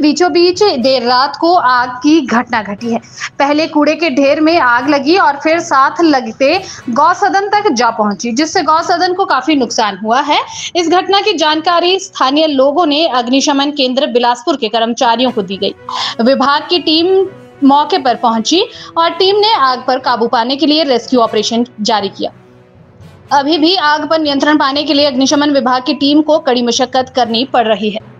बीचों बीच देर रात को आग की घटना घटी है। पहले कूड़े के ढेर में आग लगी और फिर साथ लगते गौसदन तक जा पहुंची, जिससे गौसदन को काफी नुकसान हुआ है। इस घटना की जानकारी स्थानीय लोगों ने अग्निशमन केंद्र बिलासपुर के कर्मचारियों को दी गई। विभाग की टीम मौके पर पहुंची और टीम ने आग पर काबू पाने के लिए रेस्क्यू ऑपरेशन जारी किया। अभी भी आग पर नियंत्रण पाने के लिए अग्निशमन विभाग की टीम को कड़ी मशक्कत करनी पड़ रही है।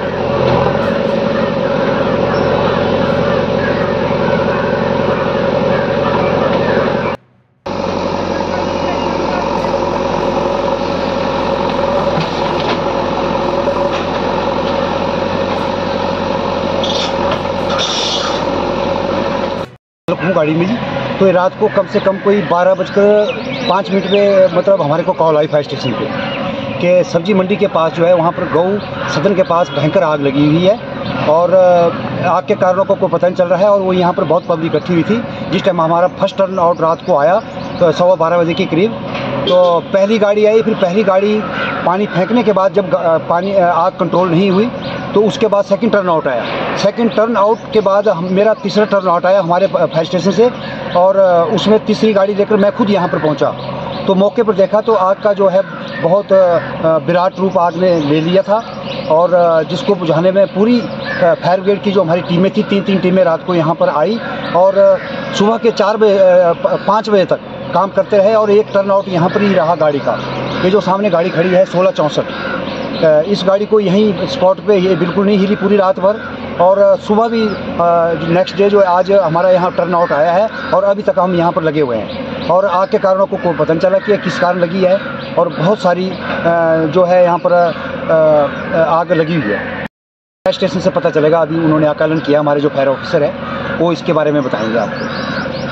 हूँ गाड़ी मिली तो ये रात को कम से कम कोई 12:05 पे मतलब हमारे को कॉल आई फायर स्टेशन पे कि सब्जी मंडी के पास जो है वहाँ पर गौ सदन के पास भयंकर आग लगी हुई है और आग के कारणों को कोई पता नहीं चल रहा है। और वो यहाँ पर बहुत पब्लिक इकट्ठी हुई थी। जिस टाइम हमारा फर्स्ट टर्न आउट रात को आया तो 12:15 बजे के करीब तो पहली गाड़ी आई। फिर पहली गाड़ी पानी फेंकने के बाद जब आग कंट्रोल नहीं हुई तो उसके बाद सेकंड टर्न आउट आया। सेकंड टर्न आउट के बाद मेरा तीसरा टर्न आउट आया हमारे फायर स्टेशन से और उसमें तीसरी गाड़ी लेकर मैं खुद यहाँ पर पहुँचा। तो मौके पर देखा तो आग का जो है बहुत विराट रूप आग ने ले लिया था और जिसको बुझाने में पूरी फायर ब्रिगेड की जो हमारी टीमें थी, तीन टीमें रात को यहाँ पर आई और सुबह के 5 बजे तक काम करते रहे और एक टर्न आउट यहाँ पर ही रहा गाड़ी का। ये जो सामने गाड़ी खड़ी है 1664, इस गाड़ी को यहीं स्पॉट पे ये बिल्कुल नहीं हिली पूरी रात भर और सुबह भी नेक्स्ट डे जो आज हमारा यहाँ टर्न आउट आया है और अभी तक हम यहाँ पर लगे हुए हैं और आग के कारणों को कोई पता नहीं चला कि किस कारण लगी है और बहुत सारी जो है यहाँ पर आग लगी हुई है। फायर स्टेशन से पता चलेगा, अभी उन्होंने आकलन किया, हमारे जो फायर ऑफिसर है वो इसके बारे में बताएंगे आपको।